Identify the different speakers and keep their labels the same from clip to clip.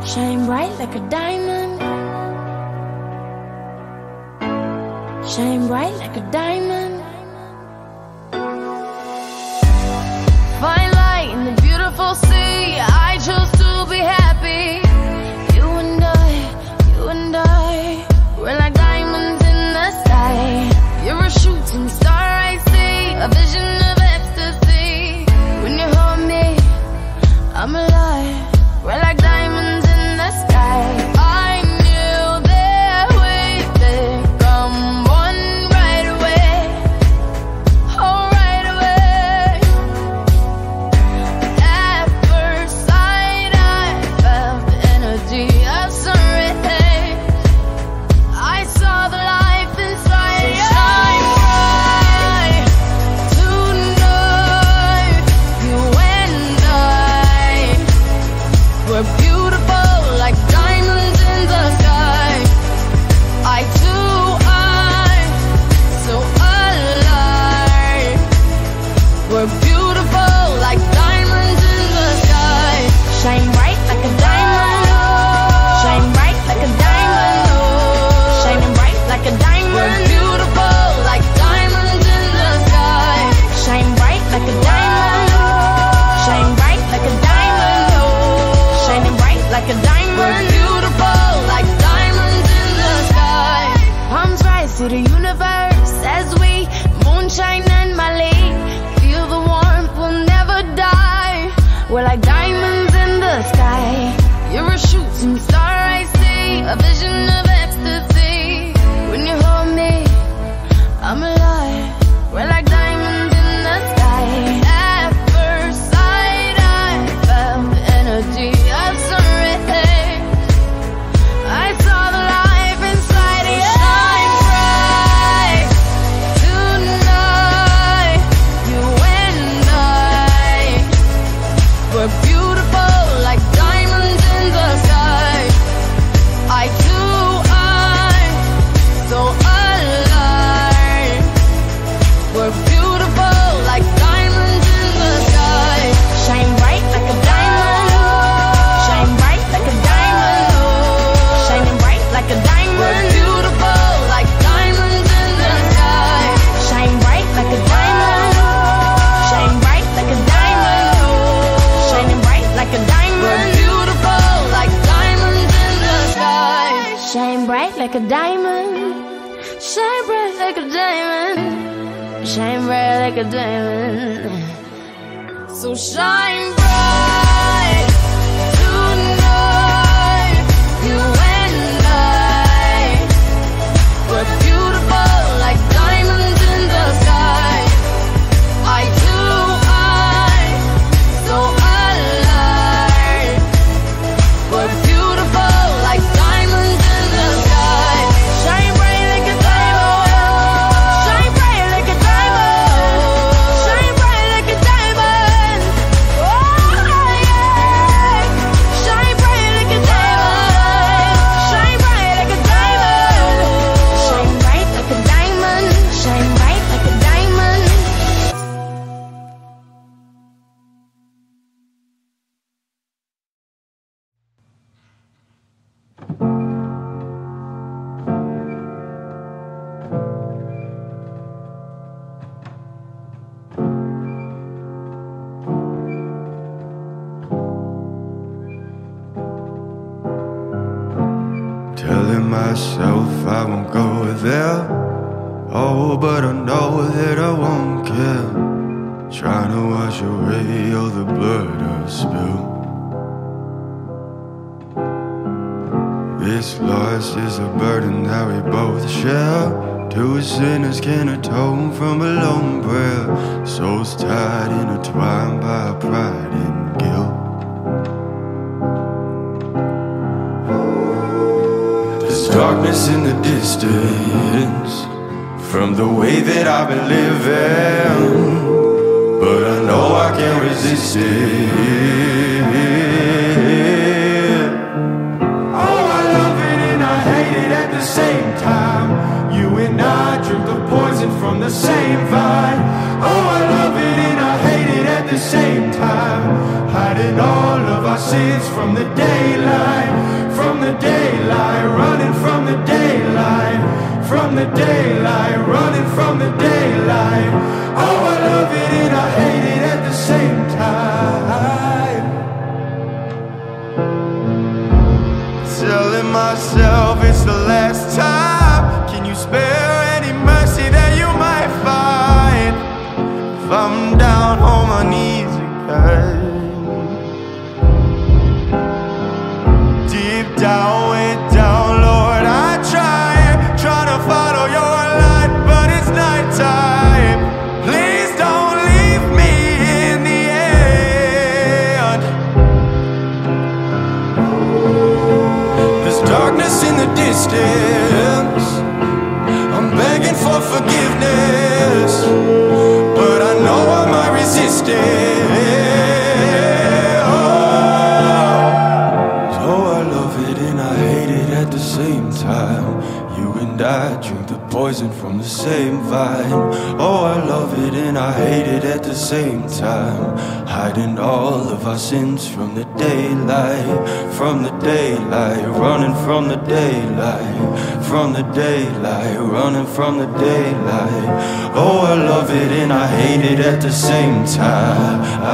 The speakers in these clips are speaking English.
Speaker 1: Shine bright like a diamond. Shine bright like a diamond. Fine light in the beautiful sea. I chose to be happy. You and I, we're like diamonds in the sky. You're a shooting star I see, a vision of ecstasy. When you hold me, I'm alive. We're like diamonds in the sky. I knew that we'd become one right away. Oh, right away. At first sight, I felt the energy of sun rays. I saw the life inside you. Shine bright tonight. You and I, we're beautiful like diamonds in the sky. I too, I'm so alive. We're beautiful like diamonds in the sky. Shine bright like a diamond. Shine bright like a diamond. Shining bright like a diamond. We're beautiful like diamonds in the sky. Shine bright like a diamond. Shine bright like a diamond. Shining bright like a diamond. We're beautiful like diamonds in the sky. Palms rise to the universe as we moonshine and Miley. Feel the warmth, we'll never die. We're like diamonds in the sky. You're a shooting star I see, a vision of ecstasy. When you hold me, I'm alive. We're like diamonds in the sky. At first sight, I felt the energy of sun rays. I saw the life inside of you. Shine bright tonight. You and I, we're beautiful like diamonds in the sky. I too, I'm so alive. We're beautiful like diamonds in the sky. Shine bright like a diamond. Shine bright like a diamond. Shining bright like a diamond. We're beautiful like diamonds in the sky. Shine bright like a diamond. Shine bright like a diamond. Shining bright like a diamond. We're beautiful like diamonds in the sky. Shine bright like a diamond. Shine bright like a diamond. Shine bright like a diamond. So shine bright tonight. You and I, we're beautiful like diamonds in the sky. I too, I'm so alive. We're beautiful like diamonds in the sky. Shine bright like a diamond. Shine bright like a diamond. Shine bright like a diamond. Oh yeah. Shine bright like a diamond. Shine bright like a diamond. Shine bright like a diamond. Shine bright like a diamond.
Speaker 2: Telling myself I won't go there. Oh, but I know that I won't care. Trying to wash away all the blood I've spilled. This loss is a burden that we both share. Two sinners can atone from a lone prayer. Souls tied, intertwined by pride and guilt. There's darkness in the distance from the way that I've been living, but I know I can't resist it. Oh, I love it and I hate it at the same time. You and I drink the poison from the same vine. Oh, I love it and I hate it at the same time. Hiding all of our sins from from the daylight, from the daylight, running from the daylight, from the daylight, running from the daylight. Oh, I love it and I hate it at the same time. Telling myself it's the last time. Can you spare any mercy that you might find if I'm down on my knees again? Deep down, way down, Lord, I try to follow your light, but it's nighttime. Please don't leave me in the end. There's darkness in the distance. I'm begging for forgiveness, but I know I might resist it. At the same time, you and I drink the poison from the same vine. Oh, I love it and I hate it at the same time. Hiding all of our sins from the daylight, from the daylight, running from the daylight, from the daylight, running from the daylight. Oh, I love it and I hate it at the same time.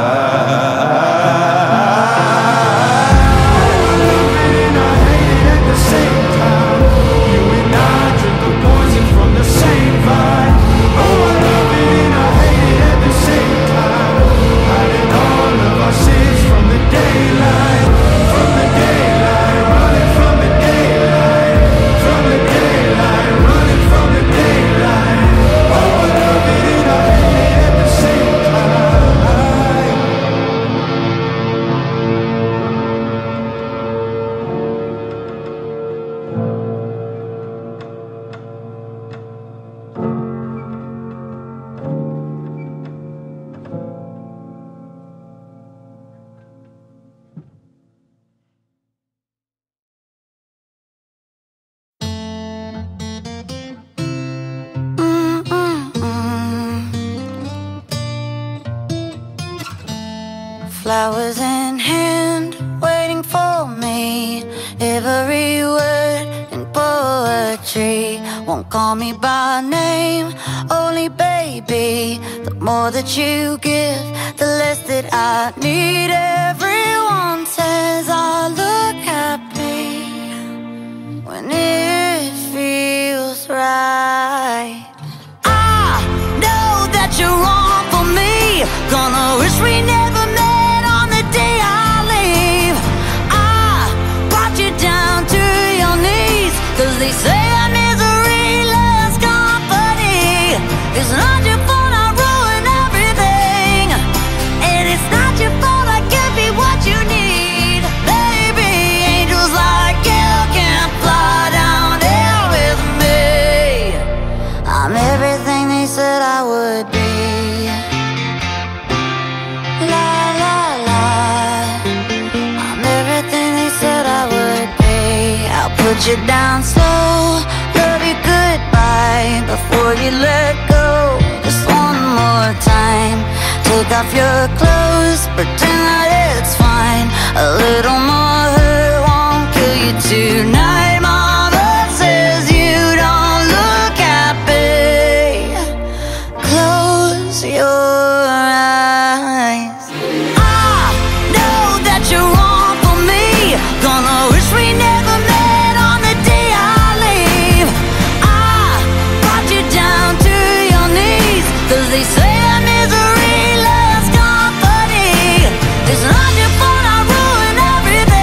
Speaker 3: Flowers in hand, waiting for me. Every word in poetry won't call me by name, only baby. The more that you give, the less that I need. Everyone says I look happy when it feels right. I know that you're wrong for me. Gonna wish we never met on the day I leave. I brought you down to your knees, 'cause they say that misery loves company. It's not your fault I ruin everything, and it's not your fault I can't be what you need. Baby, angels like you can't fly down here with me. I'm everything they said I would be. Put you down slow, love you goodbye before you let go. Just one more time, take off your clothes, pretend that it's fine. A little more hurt won't kill you tonight. Mama says you don't look happy. Close your eyes. I know that you're wrong for me. Gonna wish we never met. They say that misery loves company. It's not your fault I ruin everything.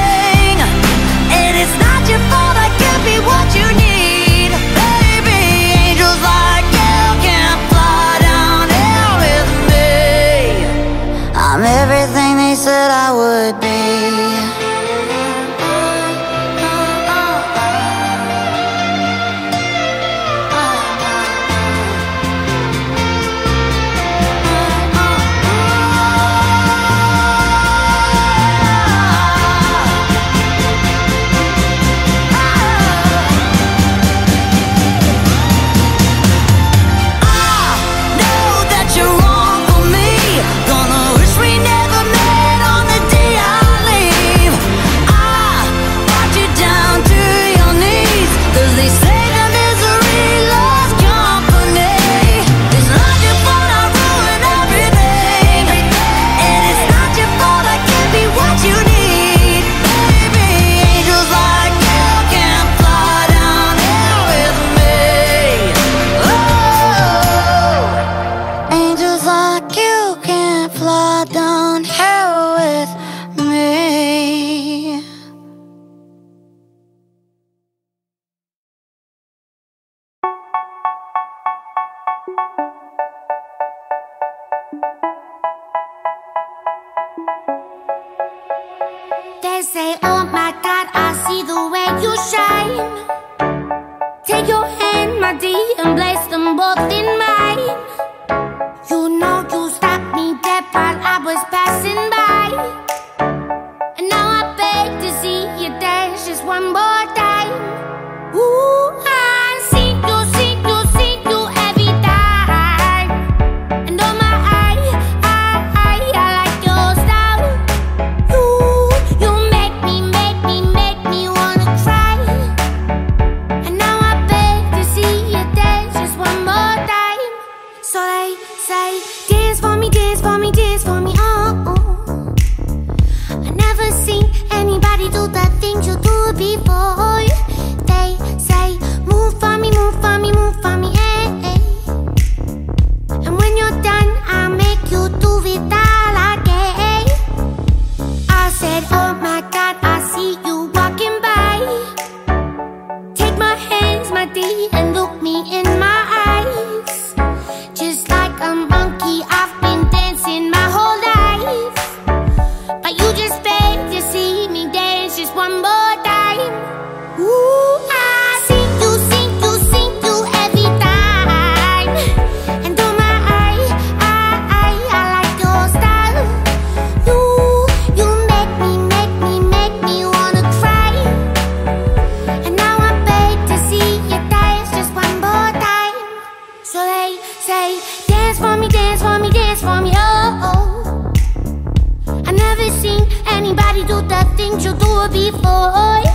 Speaker 3: say, oh my God, I see the way you shine. Take your hand, my dear, and place them both in mine. You know you stopped me dead while I was passing by. And now I beg to see you dance just one more time. Ooh, I see you every time. And oh my, I like your style. You make me wanna cry. And now I beg to see you dance just one more time. So they say, dance for me, dance for me, dance for me, oh, oh. I never seen anybody do the things you do before. They say, move for me, move for me, move for me, eh, eh. And when you're done, I'll make you do it all again. I said, oh my God, I see you walking by. Take my hands, my dear, and look me in my eyes. Just like a monkey, I've been dancing my whole life. But you just beg to see me dance just one more time. Ooh, I see you every time. And oh my, I like your style. You make me wanna cry. And now I beg to see you dance just one more time. So they say, dance for me, dance for me, dance for me, oh, oh. I never seen anybody do the things you do before.